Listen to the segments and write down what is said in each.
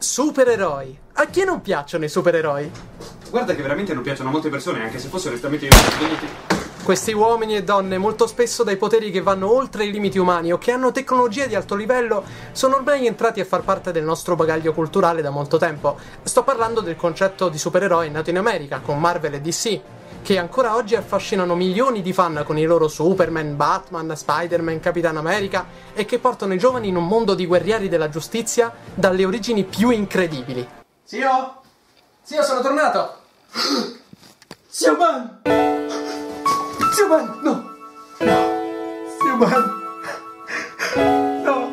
Supereroi. A chi non piacciono i supereroi? Guarda che veramente non piacciono a molte persone, anche se fosse onestamente io. Questi uomini e donne, molto spesso dai poteri che vanno oltre i limiti umani o che hanno tecnologie di alto livello, sono ormai entrati a far parte del nostro bagaglio culturale da molto tempo. Sto parlando del concetto di supereroi nato in America, con Marvel e DC, che ancora oggi affascinano milioni di fan con i loro Superman, Batman, Spider-Man, Capitan America e che portano i giovani in un mondo di guerrieri della giustizia dalle origini più incredibili. Zio? Zio, sono tornato! Zio Man! Zio Man, no! No! Zio Man! No!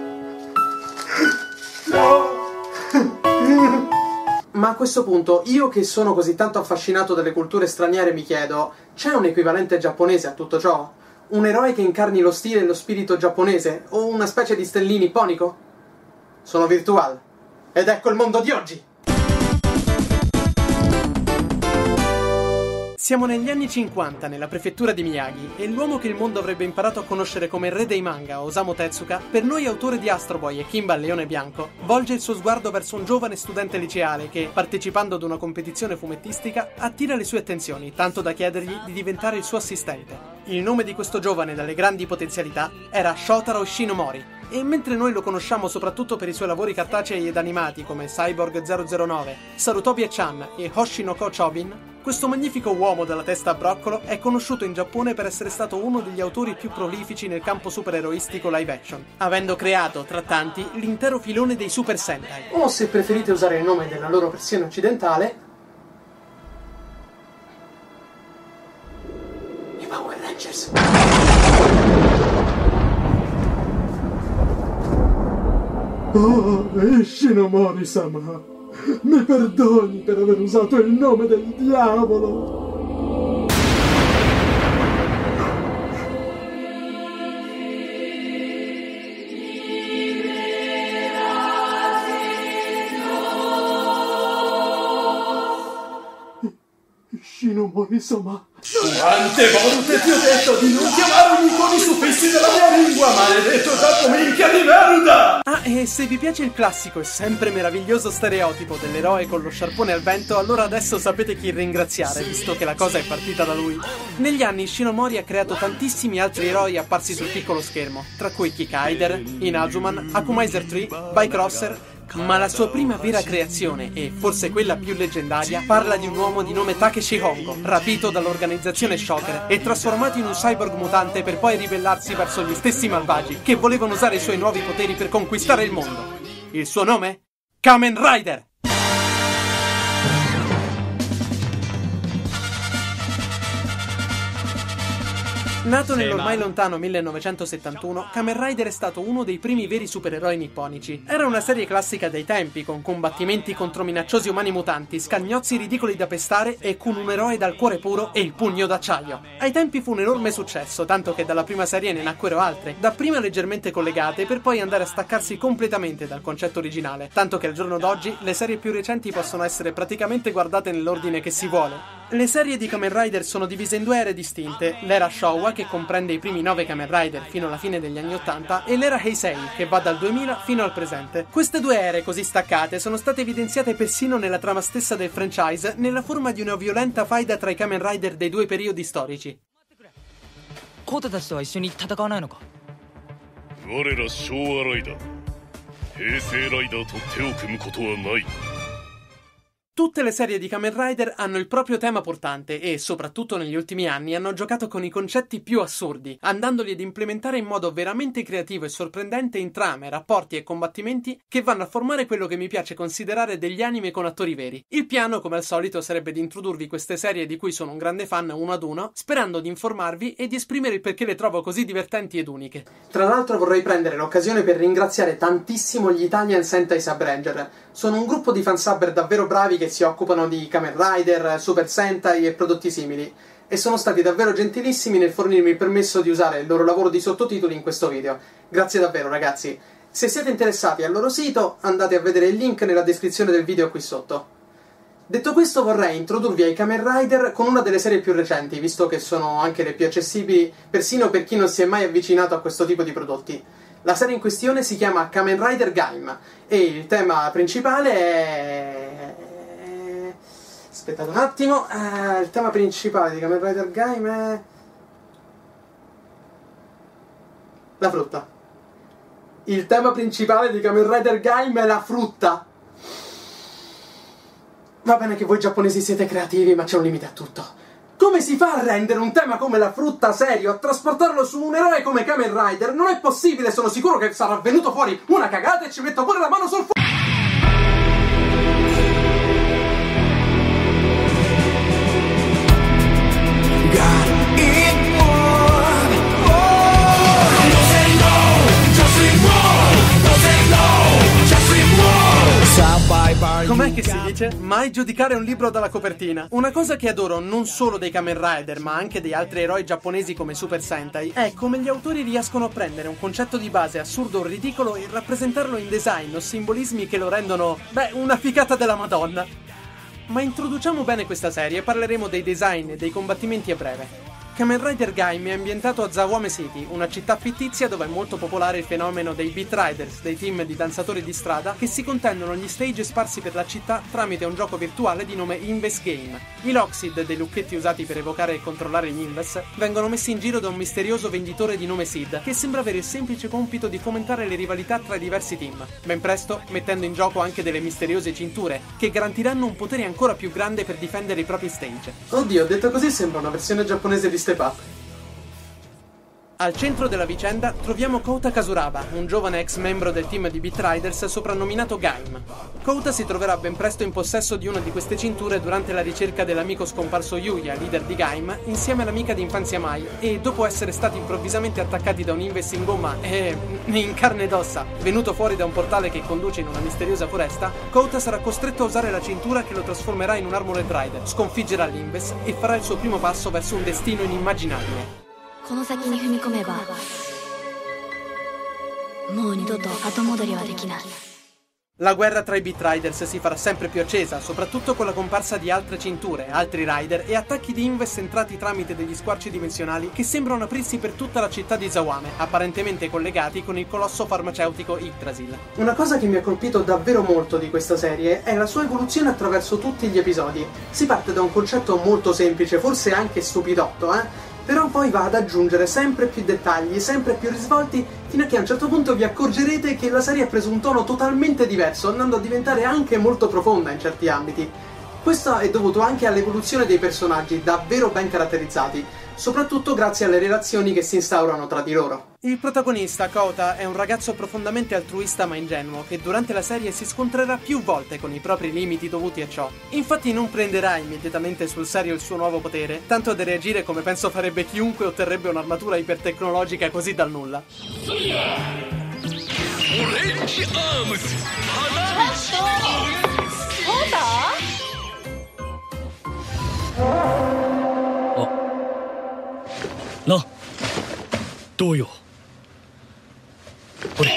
No! Ma a questo punto, io che sono così tanto affascinato dalle culture straniere mi chiedo, c'è un equivalente giapponese a tutto ciò? Un eroe che incarni lo stile e lo spirito giapponese? O una specie di stellini ipponico? Sono Virtual. Ed ecco il mondo di oggi! Siamo negli anni 50, nella prefettura di Miyagi, e l'uomo che il mondo avrebbe imparato a conoscere come re dei manga, Osamu Tezuka, per noi autore di Astro Boy e Kimba il Leone Bianco, volge il suo sguardo verso un giovane studente liceale che, partecipando ad una competizione fumettistica, attira le sue attenzioni, tanto da chiedergli di diventare il suo assistente. Il nome di questo giovane dalle grandi potenzialità era Shotaro Ishinomori, e mentre noi lo conosciamo soprattutto per i suoi lavori cartacei ed animati come Cyborg 009, Sarutopia-chan e Hoshi no Ko Chobin, questo magnifico uomo dalla testa a broccolo è conosciuto in Giappone per essere stato uno degli autori più prolifici nel campo supereroistico live action, avendo creato, tra tanti, l'intero filone dei Super Sentai. O, se preferite usare il nome della loro versione occidentale, i Power Rangers. Oh, Ishinomori-sama, mi perdoni per aver usato il nome del diavolo. Ishinomori-sama, quante volte ti ho detto di non chiamarmi con i suffissi della mia lingua, maledetto capo minchia di merda! Ah, e se vi piace il classico e sempre meraviglioso stereotipo dell'eroe con lo sciarpone al vento, allora adesso sapete chi ringraziare, visto che la cosa è partita da lui. Negli anni Ishinomori ha creato tantissimi altri eroi apparsi sul piccolo schermo, tra cui Kikaider, Inazuman, Akumaiser 3, Bycrosser, ma la sua prima vera creazione, e forse quella più leggendaria, parla di un uomo di nome Takeshi Hongo, rapito dall'organizzazione Shocker e trasformato in un cyborg mutante per poi ribellarsi verso gli stessi malvagi che volevano usare i suoi nuovi poteri per conquistare il mondo. Il suo nome? Kamen Rider! Nato nell'ormai lontano 1971, Kamen Rider è stato uno dei primi veri supereroi nipponici. Era una serie classica dei tempi, con combattimenti contro minacciosi umani mutanti, scagnozzi ridicoli da pestare e con un eroe dal cuore puro e il pugno d'acciaio. Ai tempi fu un enorme successo, tanto che dalla prima serie ne nacquero altre, dapprima leggermente collegate per poi andare a staccarsi completamente dal concetto originale, tanto che al giorno d'oggi le serie più recenti possono essere praticamente guardate nell'ordine che si vuole. Le serie di Kamen Rider sono divise in due ere distinte, l'era Showa, che comprende i primi 9 Kamen Rider fino alla fine degli anni 80, e l'era Heisei, che va dal 2000 fino al presente. Queste due ere così staccate sono state evidenziate persino nella trama stessa del franchise, nella forma di una violenta faida tra i Kamen Rider dei due periodi storici. コータたちとは一緒に戦わないのか? 我ら昭和ライダー、平成ライダーと手を組むことはない。 Tutte le serie di Kamen Rider hanno il proprio tema portante e, soprattutto negli ultimi anni, hanno giocato con i concetti più assurdi, andandoli ad implementare in modo veramente creativo e sorprendente in trame, rapporti e combattimenti che vanno a formare quello che mi piace considerare degli anime con attori veri. Il piano, come al solito, sarebbe di introdurvi queste serie di cui sono un grande fan uno ad uno, sperando di informarvi e di esprimere il perché le trovo così divertenti ed uniche. Tra l'altro vorrei prendere l'occasione per ringraziare tantissimo gli Italian Sentai Sub-Ranger. Sono un gruppo di fansubber davvero bravi che si occupano di Kamen Rider, Super Sentai e prodotti simili, e sono stati davvero gentilissimi nel fornirmi il permesso di usare il loro lavoro di sottotitoli in questo video. Grazie davvero, ragazzi. Se siete interessati al loro sito, andate a vedere il link nella descrizione del video qui sotto. Detto questo, vorrei introdurvi ai Kamen Rider con una delle serie più recenti, visto che sono anche le più accessibili persino per chi non si è mai avvicinato a questo tipo di prodotti. La serie in questione si chiama Kamen Rider Gaim e il tema principale è... Aspettate un attimo, il tema principale di Kamen Rider Gaim è... la frutta. Il tema principale di Kamen Rider Gaim è la frutta. Va bene che voi giapponesi siete creativi, ma c'è un limite a tutto. Come si fa a rendere un tema come la frutta serio, a trasportarlo su un eroe come Kamen Rider? Non è possibile, sono sicuro che sarà venuto fuori una cagata e ci metto pure la mano sul fuoco. Com'è che si dice? Mai giudicare un libro dalla copertina. Una cosa che adoro non solo dei Kamen Rider, ma anche degli altri eroi giapponesi come Super Sentai, è come gli autori riescono a prendere un concetto di base assurdo o ridicolo e rappresentarlo in design o simbolismi che lo rendono, una figata della Madonna. Ma introduciamo bene questa serie e parleremo dei design e dei combattimenti a breve. Kamen Rider Gaim è ambientato a Zawame City, una città fittizia dove è molto popolare il fenomeno dei Beat Riders, dei team di danzatori di strada che si contendono gli stage sparsi per la città tramite un gioco virtuale di nome Inves Game. I Lockseed, dei lucchetti usati per evocare e controllare gli Inves, vengono messi in giro da un misterioso venditore di nome Sid, che sembra avere il semplice compito di fomentare le rivalità tra i diversi team, ben presto mettendo in gioco anche delle misteriose cinture, che garantiranno un potere ancora più grande per difendere i propri stage. Oddio, detto così sembra una versione giapponese di Step Up. Al centro della vicenda troviamo Kouta Kasuraba, un giovane ex membro del team di Beat Riders soprannominato Gaim. Kouta si troverà ben presto in possesso di una di queste cinture durante la ricerca dell'amico scomparso Yuya, leader di Gaim, insieme all'amica d'infanzia Mai, e dopo essere stati improvvisamente attaccati da un Inves in gomma e in carne ed ossa, venuto fuori da un portale che conduce in una misteriosa foresta, Kouta sarà costretto a usare la cintura che lo trasformerà in un Armored Rider, sconfiggerà l'Inves e farà il suo primo passo verso un destino inimmaginabile. この先に踏み込めばもう二度と後戻りはできない。 La guerra tra i Beat Riders si farà sempre più accesa, soprattutto con la comparsa di altre cinture, altri rider e attacchi di Inves entrati tramite degli squarci dimensionali che sembrano aprirsi per tutta la città di Zawame, apparentemente collegati con il colosso farmaceutico Yggdrasil. Una cosa che mi ha colpito davvero molto di questa serie è la sua evoluzione attraverso tutti gli episodi. Si parte da un concetto molto semplice, forse anche stupidotto, però poi va ad aggiungere sempre più dettagli, sempre più risvolti, fino a che a un certo punto vi accorgerete che la serie ha preso un tono totalmente diverso, andando a diventare anche molto profonda in certi ambiti. Questo è dovuto anche all'evoluzione dei personaggi, davvero ben caratterizzati, soprattutto grazie alle relazioni che si instaurano tra di loro. Il protagonista, Kouta, è un ragazzo profondamente altruista ma ingenuo, che durante la serie si scontrerà più volte con i propri limiti dovuti a ciò. Infatti non prenderà immediatamente sul serio il suo nuovo potere, tanto da reagire come penso farebbe chiunque otterrebbe un'armatura ipertecnologica così dal nulla. No. どうよ。これ。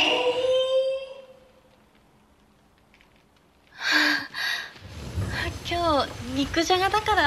今日肉じゃがだから。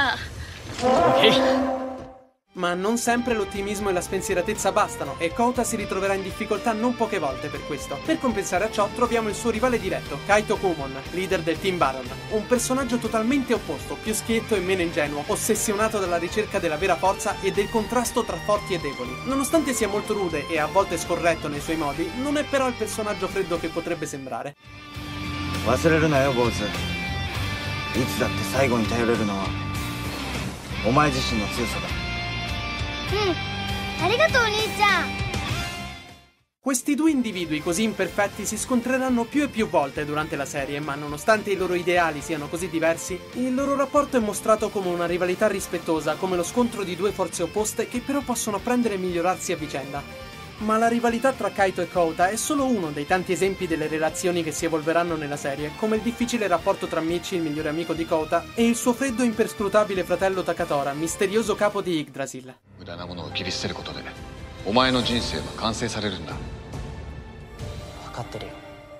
Ma non sempre l'ottimismo e la spensieratezza bastano e Kouta si ritroverà in difficoltà non poche volte per questo. Per compensare a ciò troviamo il suo rivale diretto, Kaito Kumon, leader del Team Baron. Un personaggio totalmente opposto, più schietto e meno ingenuo, ossessionato dalla ricerca della vera forza e del contrasto tra forti e deboli. Nonostante sia molto rude e a volte scorretto nei suoi modi, non è però il personaggio freddo che potrebbe sembrare. 忘れるなよ、坊主。いつだって最後に頼れるのはお前自身の強さだ。 ありがとうお兄ちゃん。 Questi due individui così imperfetti si scontreranno più e più volte durante la serie, ma nonostante i loro ideali siano così diversi, il loro rapporto è mostrato come una rivalità rispettosa, come lo scontro di due forze opposte che però possono apprendere e migliorarsi a vicenda. Ma la rivalità tra Kaito e Kouta è solo uno dei tanti esempi delle relazioni che si evolveranno nella serie, come il difficile rapporto tra Michi, il migliore amico di Kouta, e il suo freddo e imperscrutabile fratello Takatora, misterioso capo di Yggdrasil. 無駄なものを切り捨てることでお前の人生は完成されるんだ。 分かってるよ。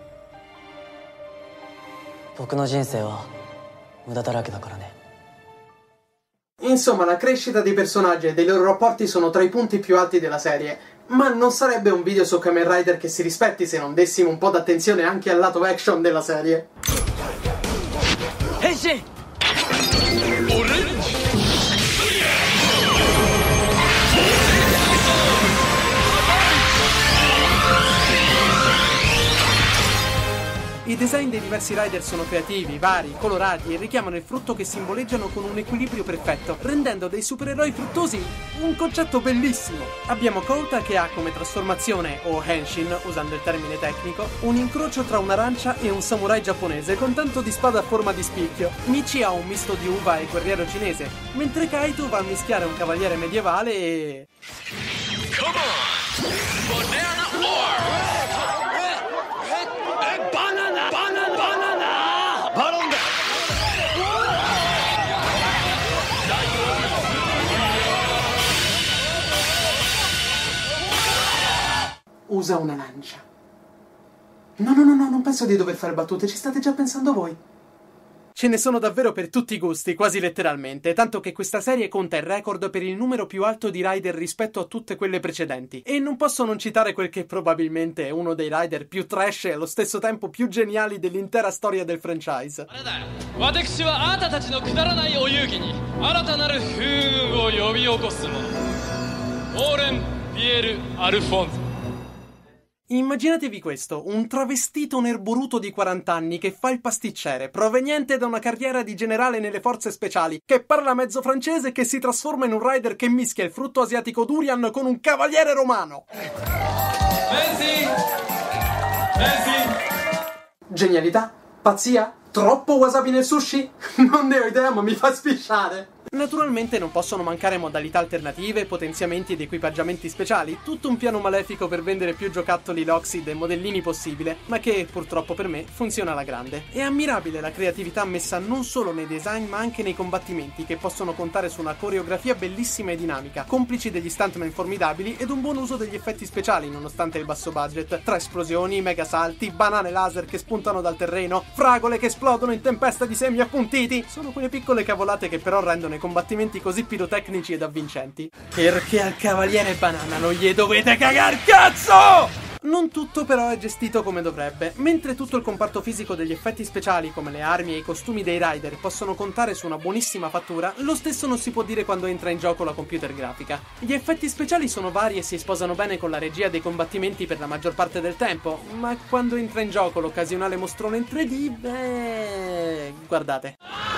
僕の人生は無駄だらけだからね。 Insomma, la crescita dei personaggi e dei loro rapporti sono tra i punti più alti della serie. Ma non sarebbe un video su Kamen Rider che si rispetti se non dessimo un po' d'attenzione anche al lato action della serie. Henshin! I design dei diversi rider sono creativi, vari, colorati e richiamano il frutto che simboleggiano con un equilibrio perfetto, rendendo dei supereroi fruttosi un concetto bellissimo. Abbiamo Kouta che ha come trasformazione, o Henshin, usando il termine tecnico, un incrocio tra un'arancia e un samurai giapponese con tanto di spada a forma di spicchio. Michi ha un misto di uva e guerriero cinese, mentre Kaito va a mischiare un cavaliere medievale e... Come on! Banana Orb! Usa una lancia. No, non penso di dover fare battute, ci state già pensando voi. Ce ne sono davvero per tutti i gusti, quasi letteralmente, tanto che questa serie conta il record per il numero più alto di rider rispetto a tutte quelle precedenti. E non posso non citare quel che probabilmente è uno dei rider più trash e allo stesso tempo più geniali dell'intera storia del franchise. Immaginatevi questo, un travestito nerboruto di 40 anni che fa il pasticcere, proveniente da una carriera di generale nelle forze speciali, che parla mezzo francese e che si trasforma in un rider che mischia il frutto asiatico durian con un cavaliere romano. Genialità? Pazzia? Troppo wasabi nel sushi? Non ne ho idea, ma mi fa spisciare. Naturalmente non possono mancare modalità alternative, potenziamenti ed equipaggiamenti speciali, tutto un piano malefico per vendere più giocattoli Loxid e modellini possibile, ma che, purtroppo per me, funziona alla grande. È ammirabile la creatività messa non solo nei design ma anche nei combattimenti, che possono contare su una coreografia bellissima e dinamica, complici degli stuntman formidabili ed un buon uso degli effetti speciali nonostante il basso budget, tra esplosioni, mega salti, banane laser che spuntano dal terreno, fragole che esplodono in tempesta di semi appuntiti. Sono quelle piccole cavolate che però rendono i combattimenti così pirotecnici ed avvincenti. Perché al cavaliere banana non gli dovete cagar cazzo! Non tutto però è gestito come dovrebbe. Mentre tutto il comparto fisico degli effetti speciali come le armi e i costumi dei rider possono contare su una buonissima fattura, lo stesso non si può dire quando entra in gioco la computer grafica. Gli effetti speciali sono vari e si sposano bene con la regia dei combattimenti per la maggior parte del tempo, ma quando entra in gioco l'occasionale mostrone in 3D, guardate.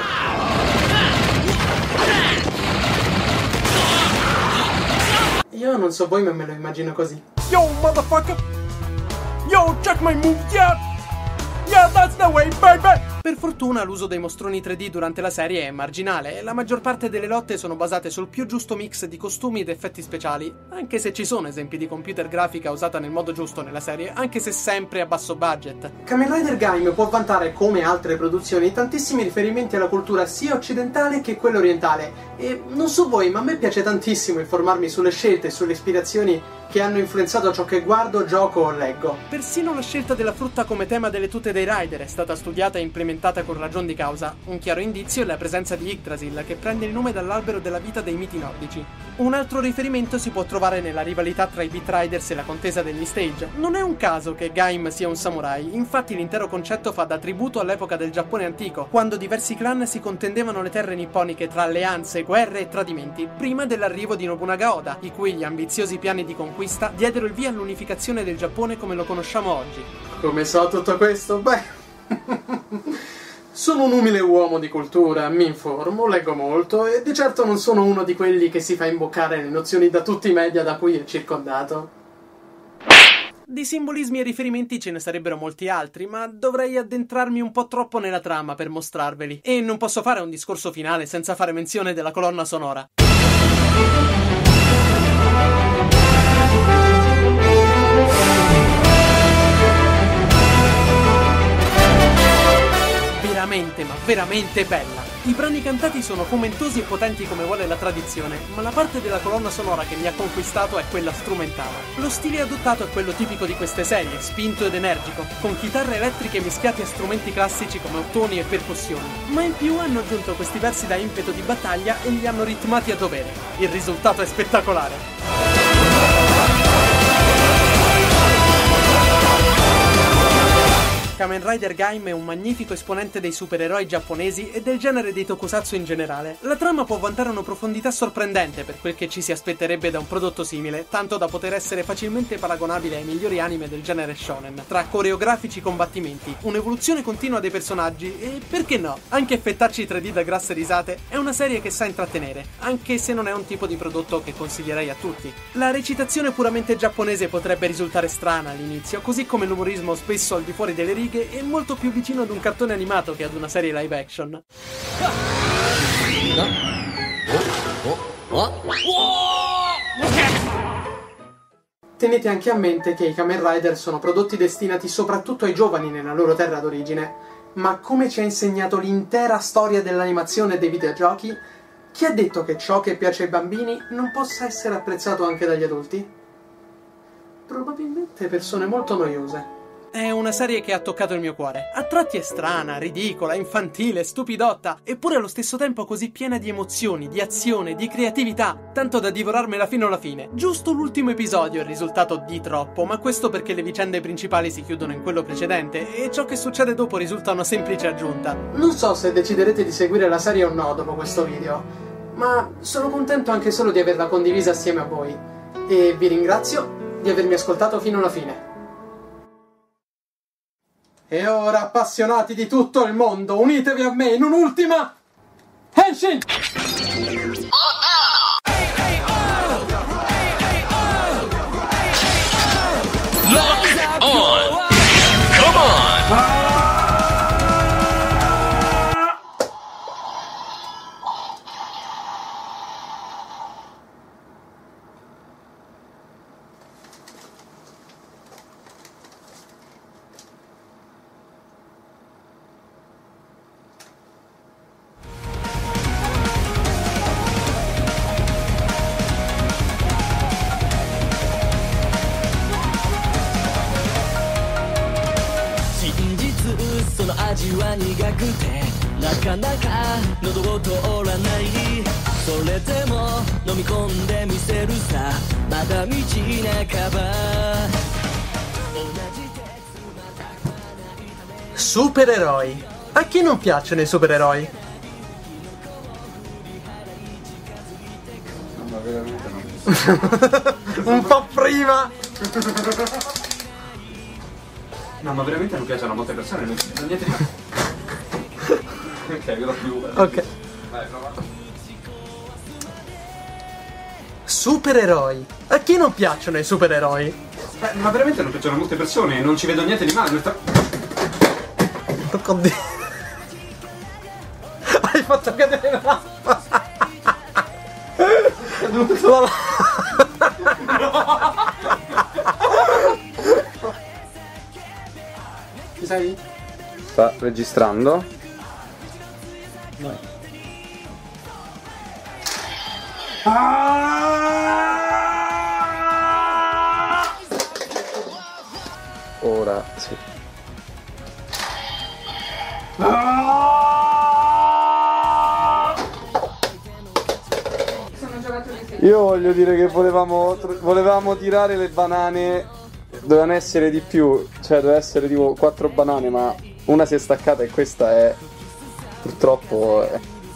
Io non so voi, ma me lo immagino così. Yo, motherfucker! Yo, check my move, yeah! Yeah, that's the way, baby! Per fortuna l'uso dei mostroni 3D durante la serie è marginale e la maggior parte delle lotte sono basate sul più giusto mix di costumi ed effetti speciali, anche se ci sono esempi di computer grafica usata nel modo giusto nella serie, anche se sempre a basso budget. Kamen Rider Gaim può vantare, come altre produzioni, tantissimi riferimenti alla cultura sia occidentale che quella orientale, e non so voi, ma a me piace tantissimo informarmi sulle scelte e sulle ispirazioni che hanno influenzato ciò che guardo, gioco o leggo. Persino la scelta della frutta come tema delle tute dei rider è stata studiata e implementata con ragion di causa. Un chiaro indizio è la presenza di Yggdrasil, che prende il nome dall'albero della vita dei miti nordici. Un altro riferimento si può trovare nella rivalità tra i Beat Riders e la contesa degli stage. Non è un caso che Gaim sia un samurai, infatti l'intero concetto fa da tributo all'epoca del Giappone antico, quando diversi clan si contendevano le terre nipponiche tra alleanze, guerre e tradimenti, prima dell'arrivo di Nobunaga Oda, i cui gli ambiziosi piani di conquista diedero il via all'unificazione del Giappone come lo conosciamo oggi. Come so tutto questo? Beh... Sono un umile uomo di cultura, mi informo, leggo molto e di certo non sono uno di quelli che si fa imboccare le nozioni da tutti i media da cui è circondato. Di simbolismi e riferimenti ce ne sarebbero molti altri, ma dovrei addentrarmi un po' troppo nella trama per mostrarveli. E non posso fare un discorso finale senza fare menzione della colonna sonora. Veramente, ma veramente bella. I brani cantati sono fomentosi e potenti come vuole la tradizione, ma la parte della colonna sonora che mi ha conquistato è quella strumentale. Lo stile adottato è quello tipico di queste serie, spinto ed energico, con chitarre elettriche mischiate a strumenti classici come ottoni e percussioni, ma in più hanno aggiunto questi versi da impeto di battaglia e li hanno ritmati a dovere. Il risultato è spettacolare. Kamen Rider Gaim è un magnifico esponente dei supereroi giapponesi e del genere dei tokusatsu in generale. La trama può vantare una profondità sorprendente per quel che ci si aspetterebbe da un prodotto simile, tanto da poter essere facilmente paragonabile ai migliori anime del genere shonen, tra coreografici combattimenti, un'evoluzione continua dei personaggi e, perché no, anche effettacci 3D da grasse risate. È una serie che sa intrattenere, anche se non è un tipo di prodotto che consiglierei a tutti. La recitazione puramente giapponese potrebbe risultare strana all'inizio, così come l'umorismo spesso al di fuori delle righe è molto più vicino ad un cartone animato che ad una serie live action. Tenete anche a mente che i Kamen Rider sono prodotti destinati soprattutto ai giovani nella loro terra d'origine, ma come ci ha insegnato l'intera storia dell'animazione e dei videogiochi, chi ha detto che ciò che piace ai bambini non possa essere apprezzato anche dagli adulti? Probabilmente persone molto noiose. È una serie che ha toccato il mio cuore. A tratti è strana, ridicola, infantile, stupidotta, eppure allo stesso tempo così piena di emozioni, di azione, di creatività, tanto da divorarmela fino alla fine. Giusto l'ultimo episodio è il risultato di troppo, ma questo perché le vicende principali si chiudono in quello precedente e ciò che succede dopo risulta una semplice aggiunta. Non so se deciderete di seguire la serie o no dopo questo video, ma sono contento anche solo di averla condivisa assieme a voi e vi ringrazio di avermi ascoltato fino alla fine. E ora, appassionati di tutto il mondo, unitevi a me in un'ultima Henshin! Lock on! Come on! Supereroi. A chi non piacciono i supereroi? No, ma veramente no. Un po' prima. No, ma veramente non piacciono a molte persone, non c'è niente di... Ok, ve l'ho più. Ok. Vai, prova. Supereroi. A chi non piacciono i supereroi? Ma veramente non piacciono a molte persone, non ci vedo niente di male. Oddio. Hai fatto cadere la no. Ci sei? Sta registrando. Vai. Ora sì. Io voglio dire che volevamo tirare le banane, dovevano essere di più, cioè doveva essere tipo 4 banane, ma una si è staccata e questa è purtroppo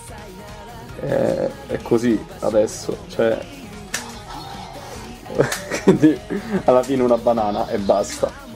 è così adesso, cioè quindi alla fine una banana e basta.